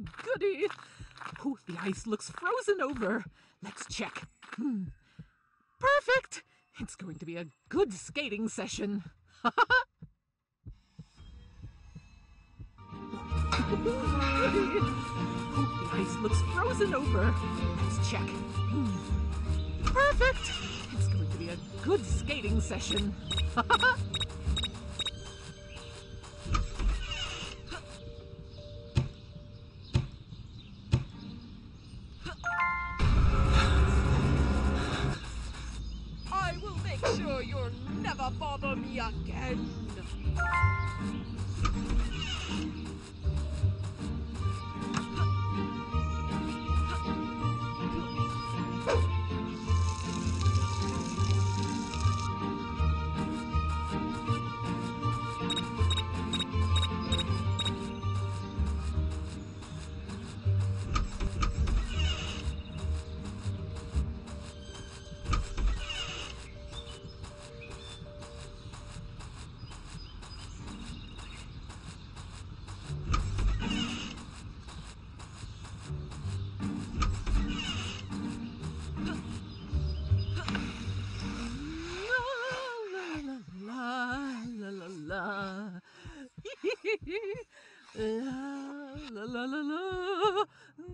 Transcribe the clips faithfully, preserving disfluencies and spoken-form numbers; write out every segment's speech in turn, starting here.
goody. Oh, the ice looks frozen over. Let's check. Hmm. Perfect! It's going to be a good skating session. Oh, the ice looks frozen over. Let's check. Hmm. Perfect! It's going to be a good skating session. I will make sure you'll never bother me again. La la la la.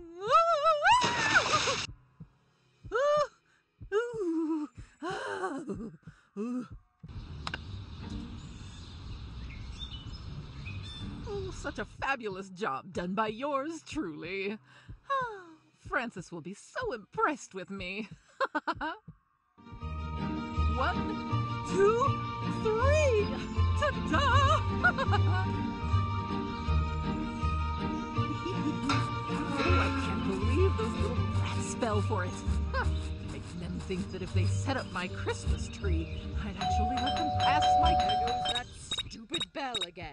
Oh, such a fabulous job done by yours truly. Francis will be so impressed with me. One, two, three! Ta-da! Oh, I can't believe those little brats fell for it. Make them think that if they set up my Christmas tree, I'd actually let them pass my... There goes that stupid bell again.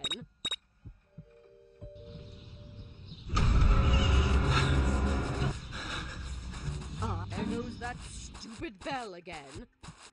Ah, there goes that stupid bell again.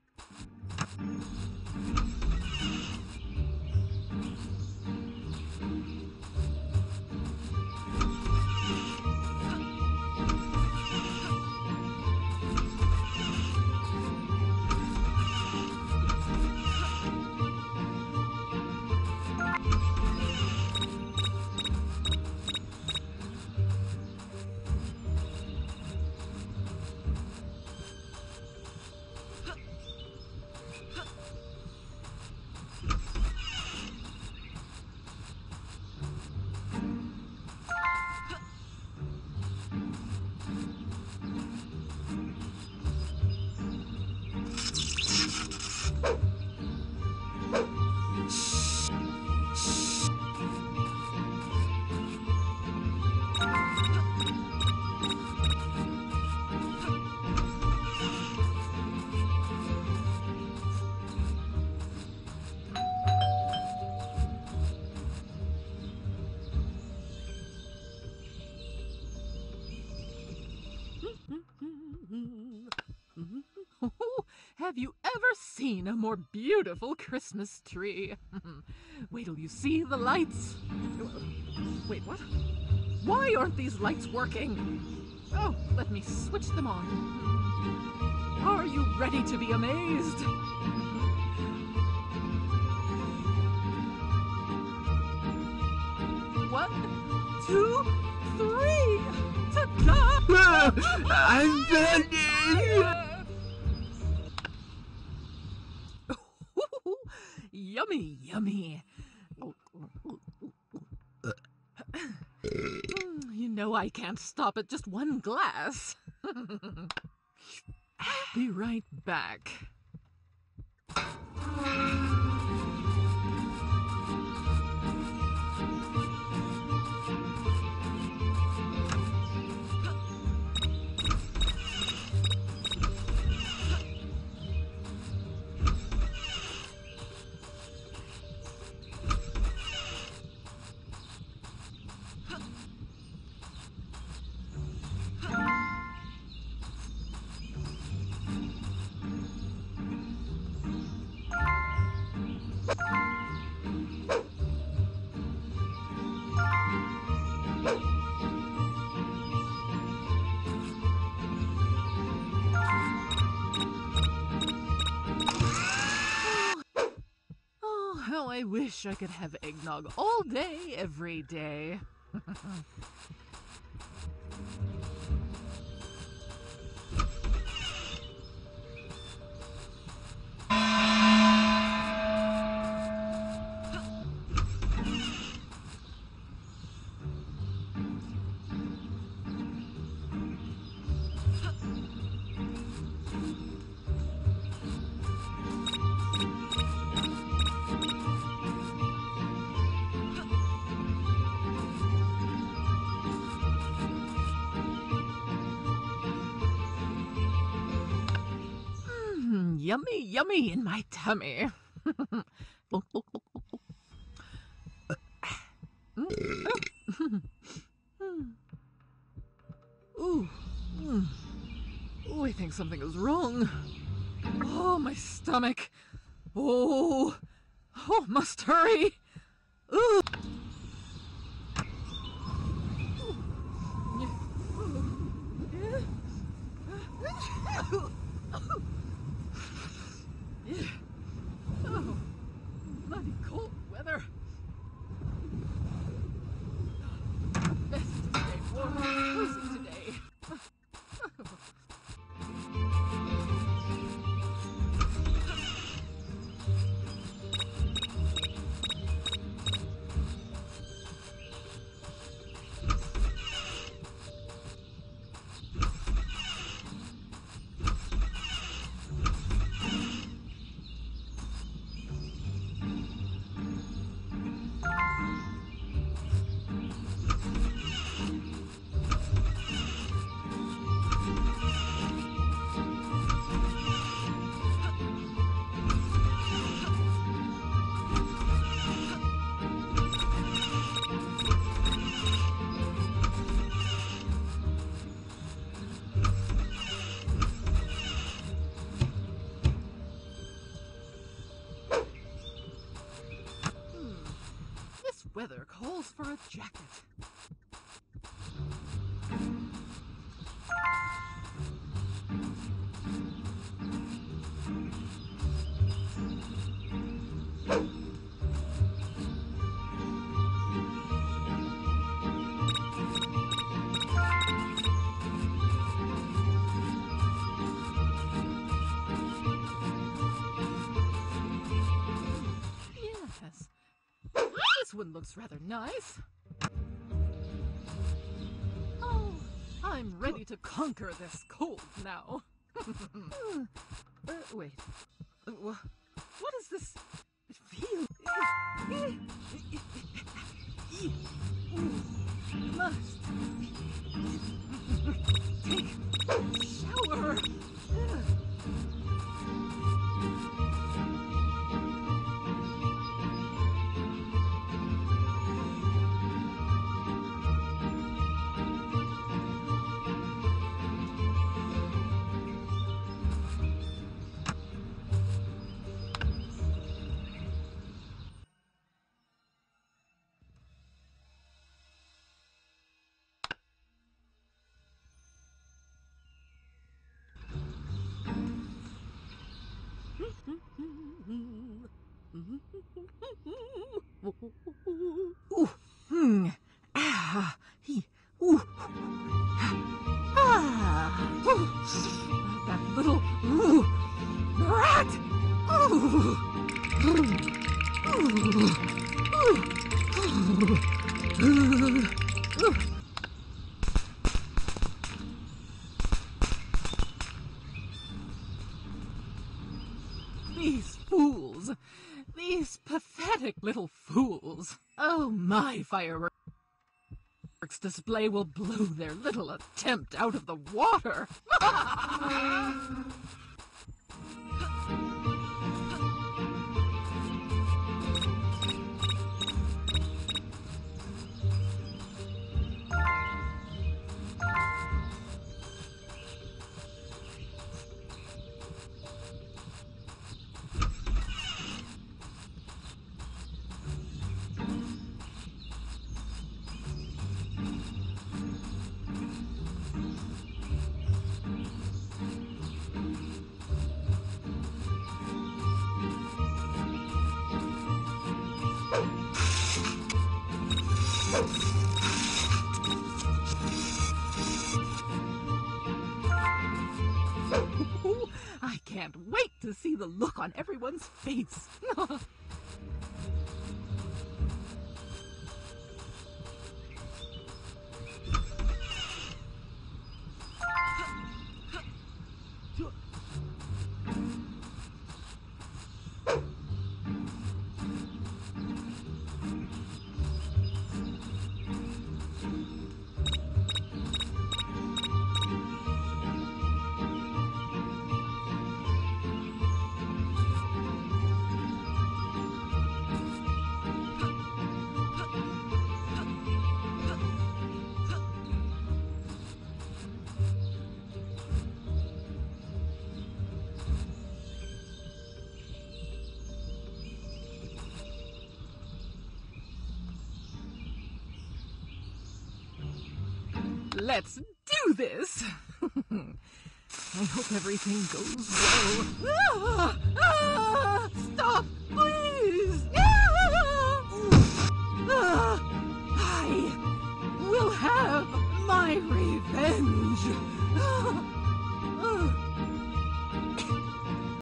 Have you ever seen a more beautiful Christmas tree? Wait till you see the lights. Wait, what? Why aren't these lights working? Oh, let me switch them on. Are you ready to be amazed? One, two, three! Ta-da! I'm burning! Yummy, yummy. You know I can't stop at just one glass. I'll be right back. I wish I could have eggnog all day, every day. Yummy, yummy in my tummy. Ooh. Ooh, I think something is wrong. Oh, my stomach. Oh, oh, must hurry. Ooh. Oh, bloody cold weather. Best to stay warm and cozy today. Weather calls for a jacket. Yes. This one looks rather nice. Oh, I'm ready to conquer this cold now. uh, wait. Uh, what is this? It feels... Must take a shower. Ooh, hmm, ah, he, ooh, ah, ooh, that little, ooh, brat, ooh, ooh, ooh, ooh, ooh. These fools. These pathetic little fools. Oh, my fireworks display will blow their little attempt out of the water. I can't wait to see the look on everyone's face. Let's do this! I hope everything goes well. Ah! Ah! Stop, please! Ah! Ah! I will have my revenge!